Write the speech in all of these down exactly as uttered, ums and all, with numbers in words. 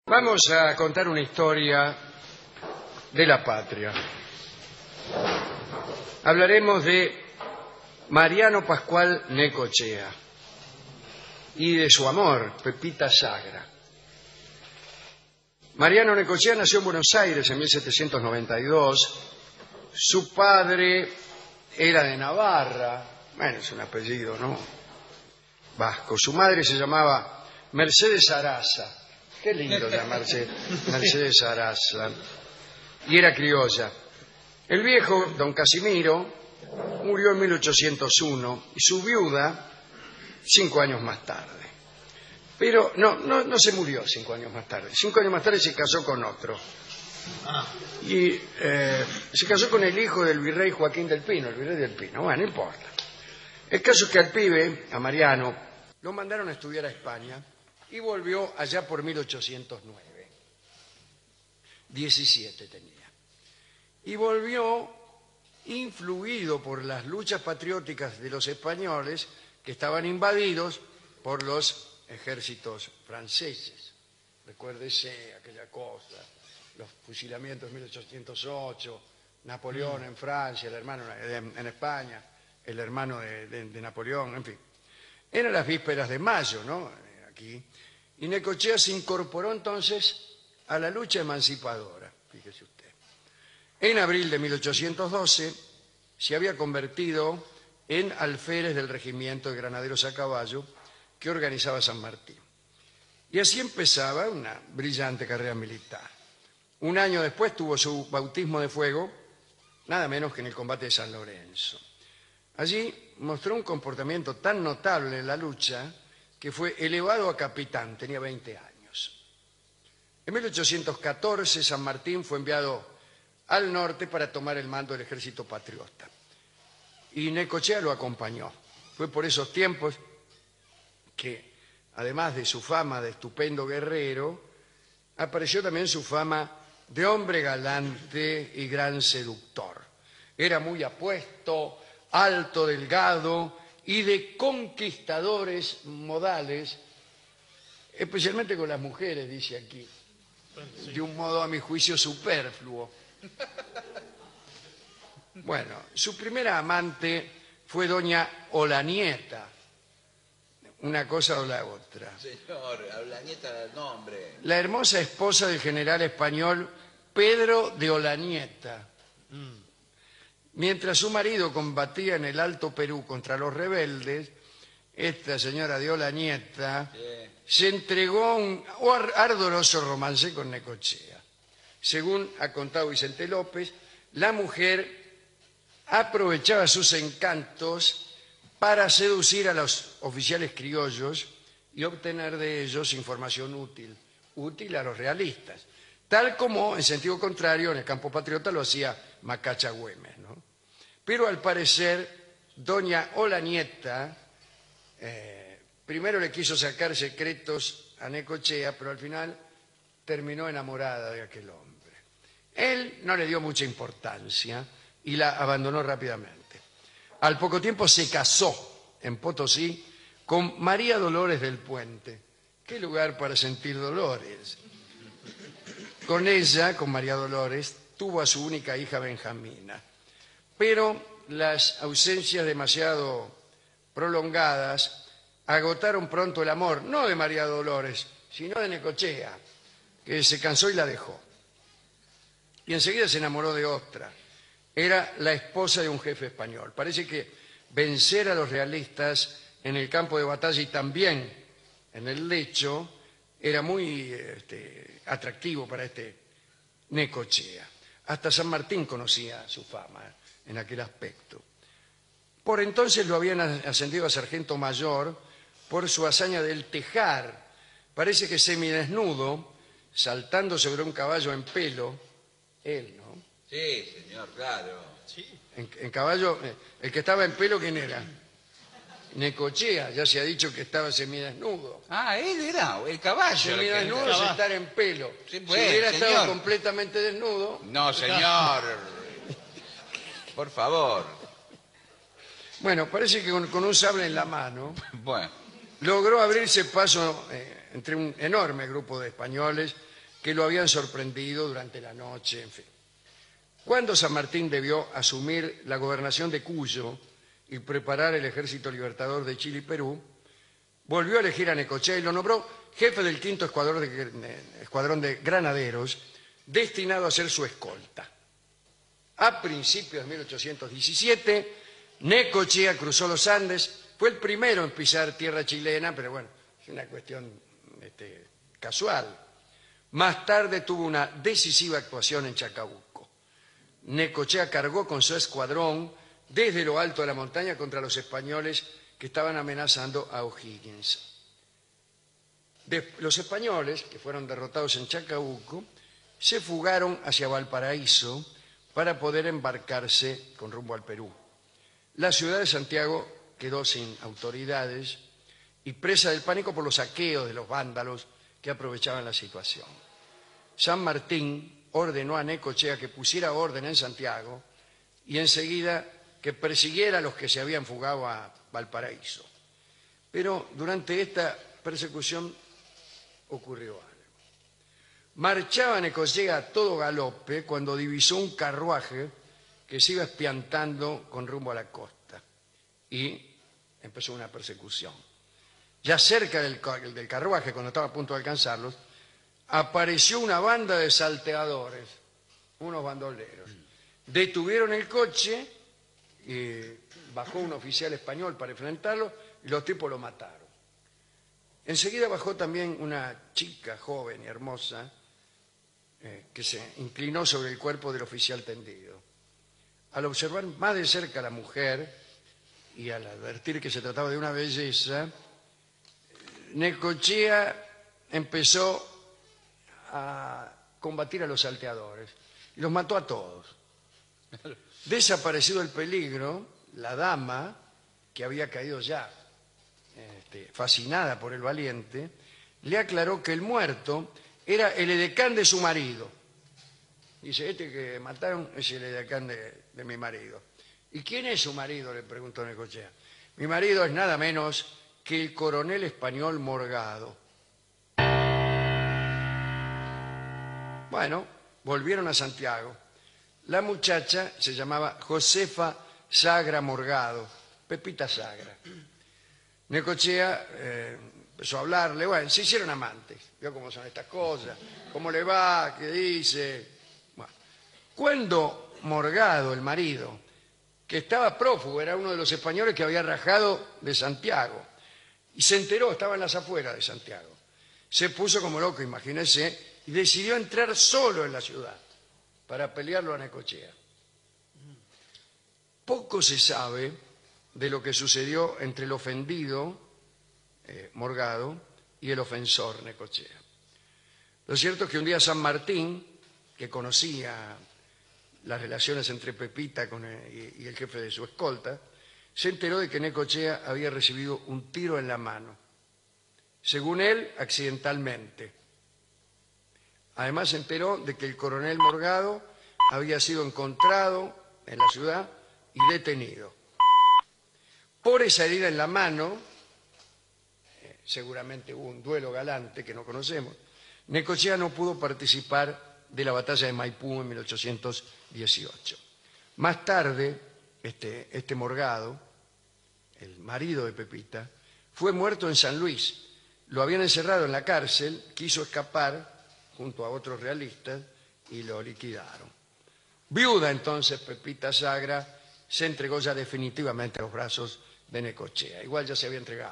Vamos a contar una historia de la patria. Hablaremos de Mariano Pascual Necochea y de su amor, Pepita Sagra. Mariano Necochea nació en Buenos Aires en mil setecientos noventa y dos. Su padre era de Navarra, bueno, es un apellido, ¿no? Vasco. Su madre se llamaba Mercedes Araza. Qué lindo llamarse Mercedes Araza. Y era criolla. El viejo, don Casimiro, murió en mil ochocientos uno y su viuda cinco años más tarde. Pero no, no, no se murió cinco años más tarde. Cinco años más tarde se casó con otro. Y eh, se casó con el hijo del virrey Joaquín del Pino, el virrey del Pino. Bueno, no importa. El caso es que al pibe, a Mariano, lo mandaron a estudiar a España y volvió allá por mil ochocientos nueve. diecisiete tenía. Y volvió influido por las luchas patrióticas de los españoles que estaban invadidos por los ejércitos franceses. Recuérdese aquella cosa, los fusilamientos de mil ochocientos ocho, Napoleón en Francia, el hermano en España, el hermano de, de, de Napoleón, en fin. Eran las vísperas de mayo, ¿no? Aquí. Y Necochea se incorporó entonces a la lucha emancipadora, fíjese usted. En abril de mil ochocientos doce se había convertido en alférez del regimiento de granaderos a caballo que organizaba San Martín. Y así empezaba una brillante carrera militar. Un año después tuvo su bautismo de fuego, nada menos que en el combate de San Lorenzo. Allí mostró un comportamiento tan notable en la lucha que fue elevado a capitán, tenía veinte años. En mil ochocientos catorce San Martín fue enviado al norte para tomar el mando del ejército patriota. Y Necochea lo acompañó. Fue por esos tiempos que, además de su fama de estupendo guerrero, apareció también su fama de hombre galante y gran seductor. Era muy apuesto, alto, delgado y de conquistadores modales, especialmente con las mujeres, dice aquí, de un modo a mi juicio superfluo. Bueno, su primera amante fue doña Olanieta, una cosa o la otra. Señor, Olanieta del nombre. La hermosa esposa del general español Pedro de Olanieta. Mm. Mientras su marido combatía en el Alto Perú contra los rebeldes, esta señora de Olanieta sí. se entregó a un ardoroso romance con Necochea. Según ha contado Vicente López, la mujer aprovechaba sus encantos para seducir a los oficiales criollos y obtener de ellos información útil, útil a los realistas, tal como, en sentido contrario, en el campo patriota lo hacía Macacha Güemes, ¿no? Pero al parecer, doña Olanieta eh, primero le quiso sacar secretos a Necochea, pero al final terminó enamorada de aquel hombre. Él no le dio mucha importancia y la abandonó rápidamente. Al poco tiempo se casó en Potosí con María Dolores del Puente. ¿Qué lugar para sentir dolores? Con ella, con María Dolores, tuvo a su única hija Benjamina. Pero las ausencias demasiado prolongadas agotaron pronto el amor, no de María Dolores, sino de Necochea, que se cansó y la dejó. Y enseguida se enamoró de otra. Era la esposa de un jefe español. Parece que vencer a los realistas en el campo de batalla y también en el lecho era muy este, atractivo para este Necochea. Hasta San Martín conocía su fama en aquel aspecto. Por entonces lo habían ascendido a sargento mayor por su hazaña del tejar. Parece que semidesnudo, saltando sobre un caballo en pelo, él, ¿no? Sí, señor, claro. Sí. En, en caballo, el que estaba en pelo, ¿quién era? Necochea, ya se ha dicho que estaba semidesnudo. Ah, él era, el caballo. Semidesnudo es estar en pelo. Sí, si pues, hubiera señor. estado completamente desnudo... No, señor. Por favor. Bueno, parece que con, con un sable en la mano Bueno. logró abrirse paso eh, entre un enorme grupo de españoles que lo habían sorprendido durante la noche, en fin. Cuando San Martín debió asumir la gobernación de Cuyo y preparar el ejército libertador de Chile y Perú, volvió a elegir a Necochea y lo nombró jefe del quinto escuadrón de, escuadrón de granaderos, destinado a ser su escolta. A principios de mil ochocientos diecisiete, Necochea cruzó los Andes, fue el primero en pisar tierra chilena, pero bueno, es una cuestión este, casual. Más tarde tuvo una decisiva actuación en Chacabuco. Necochea cargó con su escuadrón desde lo alto de la montaña contra los españoles que estaban amenazando a O'Higgins. De, los españoles, que fueron derrotados en Chacabuco, se fugaron hacia Valparaíso para poder embarcarse con rumbo al Perú. La ciudad de Santiago quedó sin autoridades y presa del pánico por los saqueos de los vándalos que aprovechaban la situación. San Martín ordenó a Necochea que pusiera orden en Santiago y enseguida que persiguiera a los que se habían fugado a Valparaíso. Pero durante esta persecución ocurrió algo. Marchaba Necochea a todo galope cuando divisó un carruaje que se iba espiantando con rumbo a la costa y empezó una persecución. Ya cerca del, del carruaje, cuando estaba a punto de alcanzarlos, apareció una banda de salteadores, unos bandoleros. Detuvieron el coche, y bajó un oficial español para enfrentarlo y los tipos lo mataron. Enseguida bajó también una chica joven y hermosa eh, que se inclinó sobre el cuerpo del oficial tendido. Al observar más de cerca a la mujer y al advertir que se trataba de una belleza, Necochea empezó a combatir a los salteadores y los mató a todos. Desaparecido el peligro, la dama, que había caído ya este, fascinada por el valiente, le aclaró que el muerto era el edecán de su marido. Dice, este que mataron es el edecán de, de mi marido. ¿Y quién es su marido?, le preguntó Necochea. Mi marido es nada menos que el coronel español Morgado. Bueno, volvieron a Santiago. La muchacha se llamaba Josefa Sagra Morgado, Pepita Sagra. Necochea eh, empezó a hablarle, bueno, se hicieron amantes. Vio cómo son estas cosas, cómo le va, qué dice. Bueno, cuando Morgado, el marido, que estaba prófugo, era uno de los españoles que había rajado de Santiago, y se enteró, estaba en las afueras de Santiago, se puso como loco, imagínese, y decidió entrar solo en la ciudad para pelearlo a Necochea. Poco se sabe de lo que sucedió entre el ofendido, eh, Morgado, y el ofensor, Necochea. Lo cierto es que un día San Martín, que conocía las relaciones entre Pepita con el, y el jefe de su escolta, se enteró de que Necochea había recibido un tiro en la mano, según él, accidentalmente. Además se enteró de que el coronel Morgado había sido encontrado en la ciudad y detenido. Por esa herida en la mano, eh, seguramente hubo un duelo galante que no conocemos, Necochea no pudo participar de la batalla de Maipú en mil ochocientos dieciocho. Más tarde, este, este Morgado, el marido de Pepita, fue muerto en San Luis. Lo habían encerrado en la cárcel, quiso escapar junto a otros realistas y lo liquidaron. Viuda entonces, Pepita Sagra se entregó ya definitivamente a los brazos de Necochea. Igual ya se había entregado.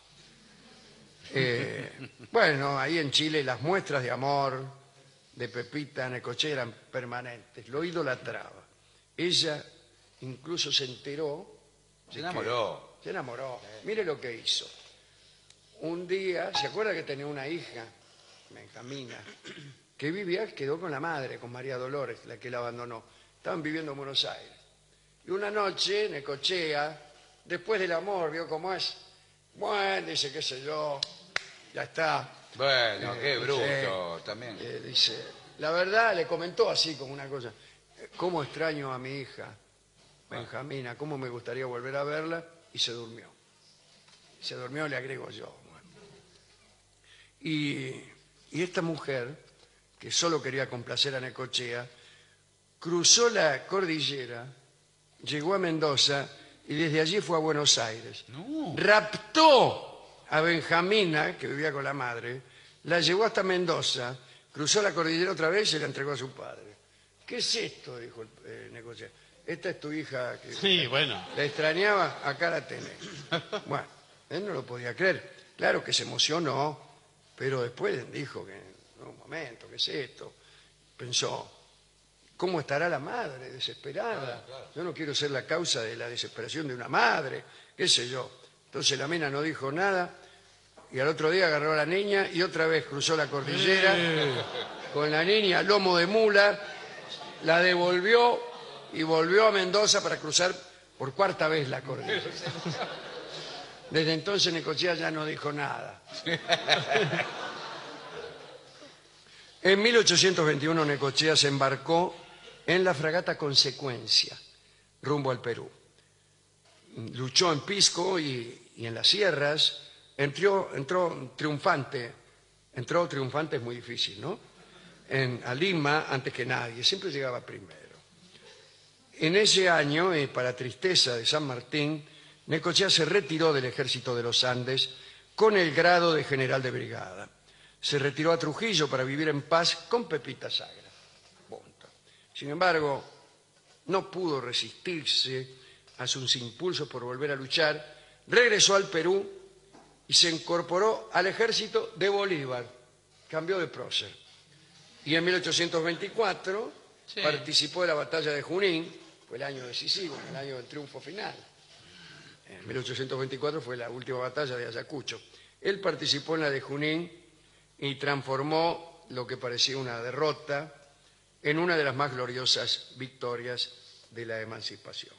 Eh, bueno, ahí en Chile las muestras de amor de Pepita a Necochea eran permanentes, lo idolatraba. Ella incluso se enteró... Se enamoró. Se enamoró. Mire lo que hizo. Un día, ¿se acuerda que tenía una hija, Benjamina, que vivía, quedó con la madre, con María Dolores, la que la abandonó? Estaban viviendo en Buenos Aires. Y una noche, Necochea, después del amor, vio cómo es. Bueno, dice, qué sé yo, ya está. Bueno, Eh, qué bruto sí. también. Eh, dice, la verdad, le comentó así como una cosa, cómo extraño a mi hija, Benjamina, cómo me gustaría volver a verla, y se durmió. Se durmió, le agrego yo. Bueno. Y, y esta mujer que solo quería complacer a Necochea, cruzó la cordillera, llegó a Mendoza y desde allí fue a Buenos Aires. No. Raptó a Benjamina, que vivía con la madre, la llevó hasta Mendoza, cruzó la cordillera otra vez y se la entregó a su padre. ¿Qué es esto?, dijo el eh, Necochea. Esta es tu hija que Sí, bueno. la extrañaba, acá la tenés. Bueno, él no lo podía creer. Claro que se emocionó, pero después dijo que, no, un momento, ¿qué es esto? Pensó, ¿cómo estará la madre desesperada? Yo no quiero ser la causa de la desesperación de una madre, qué sé yo. Entonces la mina no dijo nada y al otro día agarró a la niña y otra vez cruzó la cordillera con la niña, lomo de mula, la devolvió y volvió a Mendoza para cruzar por cuarta vez la cordillera. Desde entonces Necochea ya no dijo nada. En mil ochocientos veintiuno Necochea se embarcó en la fragata Consecuencia, rumbo al Perú. Luchó en Pisco y, y en las sierras, entró, entró triunfante, entró triunfante es muy difícil, ¿no? En, a Lima antes que nadie, siempre llegaba primero. En ese año, y para tristeza de San Martín, Necochea se retiró del ejército de los Andes con el grado de general de brigada. Se retiró a Trujillo para vivir en paz con Pepita Sagra. Punto. Sin embargo, no pudo resistirse a sus impulsos por volver a luchar, regresó al Perú y se incorporó al ejército de Bolívar. Cambió de prócer. Y en mil ochocientos veinticuatro sí. participó de la batalla de Junín, fue el año decisivo, el año del triunfo final. En mil ochocientos veinticuatro fue la última batalla de Ayacucho. Él participó en la de Junín y transformó lo que parecía una derrota en una de las más gloriosas victorias de la emancipación.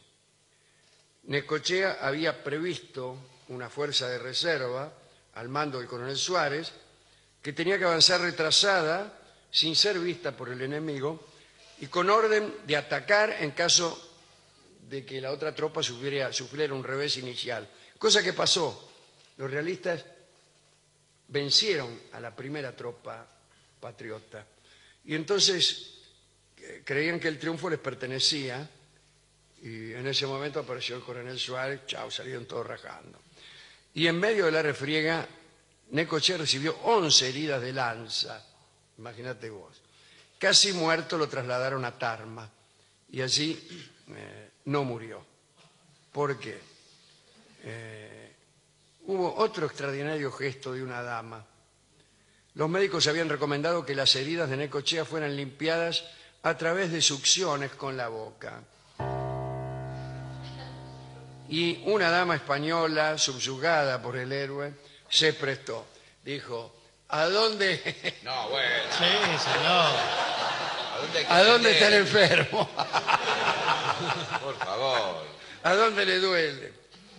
Necochea había previsto una fuerza de reserva al mando del coronel Suárez que tenía que avanzar retrasada sin ser vista por el enemigo y con orden de atacar en caso de que la otra tropa sufriera, sufriera un revés inicial. Cosa que pasó. Los realistas vencieron a la primera tropa patriota y entonces eh, creían que el triunfo les pertenecía y en ese momento apareció el coronel Suárez, chao, salieron todos rajando. Y en medio de la refriega, Necochea recibió once heridas de lanza, imagínate vos. Casi muerto lo trasladaron a Tarma y allí eh, no murió. ¿Por qué? Eh, hubo otro extraordinario gesto de una dama. Los médicos habían recomendado que las heridas de Necochea fueran limpiadas a través de succiones con la boca. Y una dama española, subyugada por el héroe, se prestó. Dijo, ¿a dónde? No, bueno. Sí, señor. ¿A dónde, hay que ¿A dónde está el atender? enfermo? Por favor. ¿A dónde le duele?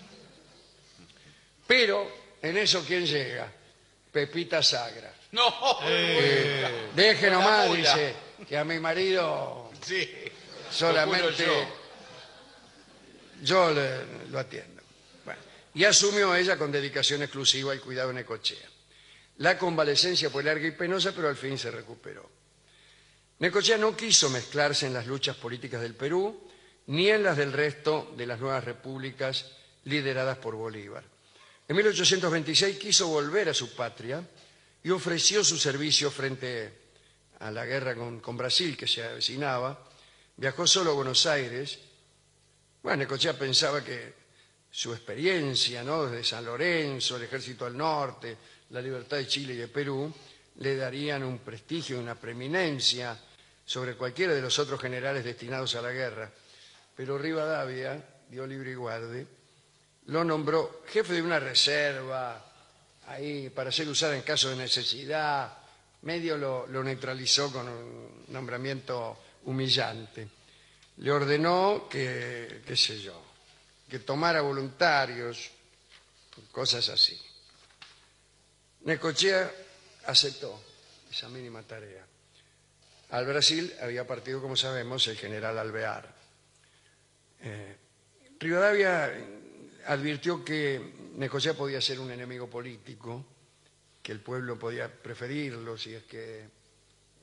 Pero en eso, ¿quién llega? Pepita Sagra. No. Eh, deje Con la nomás, mula. dice, que a mi marido Sí. solamente Lo curo yo, yo le- lo atiendo. Bueno, y asumió ella con dedicación exclusiva el cuidado de Necochea. La convalecencia fue larga y penosa, pero al fin se recuperó. Necochea no quiso mezclarse en las luchas políticas del Perú, ni en las del resto de las nuevas repúblicas lideradas por Bolívar. En mil ochocientos veintiséis quiso volver a su patria y ofreció su servicio frente a la guerra con, con Brasil que se avecinaba. Viajó solo a Buenos Aires. Bueno, Necochea pensaba que su experiencia, ¿no?, desde San Lorenzo, el ejército al norte, la libertad de Chile y de Perú, le darían un prestigio y una preeminencia sobre cualquiera de los otros generales destinados a la guerra. Pero Rivadavia, dio libre y guarde, lo nombró jefe de una reserva, ahí para ser usada en caso de necesidad, medio lo, lo neutralizó con un nombramiento humillante. Le ordenó que, qué sé yo, que tomara voluntarios, cosas así. Necochea aceptó esa mínima tarea. Al Brasil había partido, como sabemos, el general Alvear. Eh, Rivadavia advirtió que Necochea podía ser un enemigo político, que el pueblo podía preferirlo si es que eh,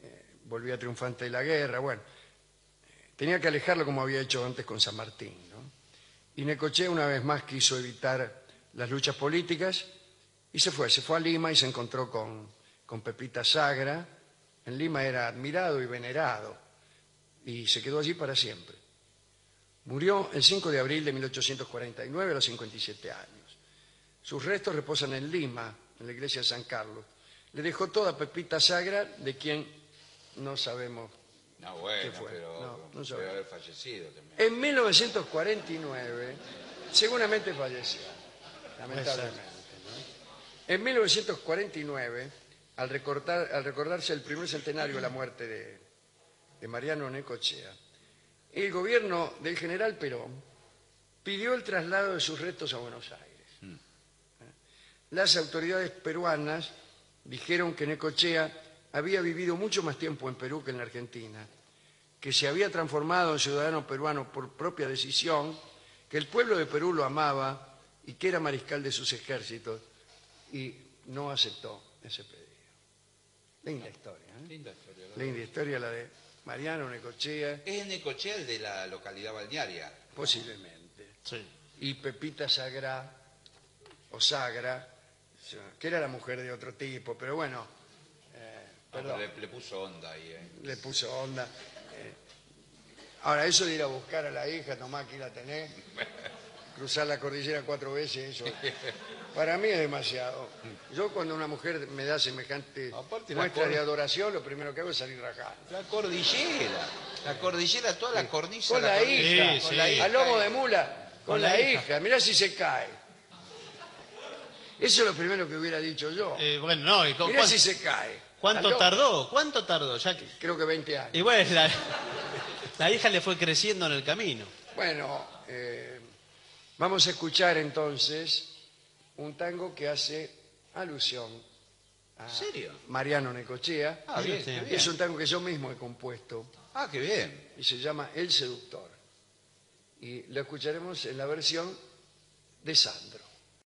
volvía triunfante de la guerra, bueno, tenía que alejarlo como había hecho antes con San Martín, ¿no? Y Necochea una vez más quiso evitar las luchas políticas y se fue, se fue a Lima y se encontró con, con Pepita Sagra. En Lima era admirado y venerado y se quedó allí para siempre. Murió el cinco de abril de mil ochocientos cuarenta y nueve a los cincuenta y siete años. Sus restos reposan en Lima, en la iglesia de San Carlos. Le dejó toda Pepita Sagra, de quien no sabemos No, bueno, qué fue. pero No, no debe sabemos. haber fallecido también. En mil novecientos cuarenta y nueve, seguramente falleció, lamentablemente, ¿no? En mil novecientos cuarenta y nueve, al, recordar, al recordarse el primer centenario de la muerte de, de Mariano Necochea, el gobierno del general Perón pidió el traslado de sus restos a Buenos Aires. Mm. Las autoridades peruanas dijeron que Necochea había vivido mucho más tiempo en Perú que en la Argentina, que se había transformado en ciudadano peruano por propia decisión, que el pueblo de Perú lo amaba y que era mariscal de sus ejércitos, y no aceptó ese pedido. Linda historia, ¿eh? Linda historia. ¿verdad? Linda historia la de Mariano Necochea. ¿Es Necochea el de la localidad balnearia? Posiblemente. Sí. Y Pepita Sagra, o Sagra, que era la mujer de otro tipo, pero bueno, eh, No, perdón, pero le, le puso onda ahí, ¿eh? le puso onda. Eh, ahora, eso de ir a buscar a la hija, nomás aquí la tenés, cruzar la cordillera cuatro veces, eso para mí es demasiado. Yo cuando una mujer me da semejante Aparte la muestra cor- de adoración, lo primero que hago es salir rajando. La cordillera. La cordillera, toda la cornisa. Con la cornisa, hija, Sí, con sí. la hija al lomo y- de mula, con, Con la, la hija. hija. Mirá si se cae. Eso es lo primero que hubiera dicho yo. Eh, bueno, no, ¿y cu- Mirá cuán- si se cae. ¿cuánto Al lomo. tardó? ¿Cuánto tardó? Ya que- Creo que veinte años. Y bueno, la, la hija le fue creciendo en el camino. Bueno, eh, vamos a escuchar entonces un tango que hace alusión a ¿En serio? Mariano Necochea. Ah, bien, Sí. qué Y bien. es un tango que yo mismo he compuesto Ah, qué bien. y se llama El Seductor. Y lo escucharemos en la versión de Sandro.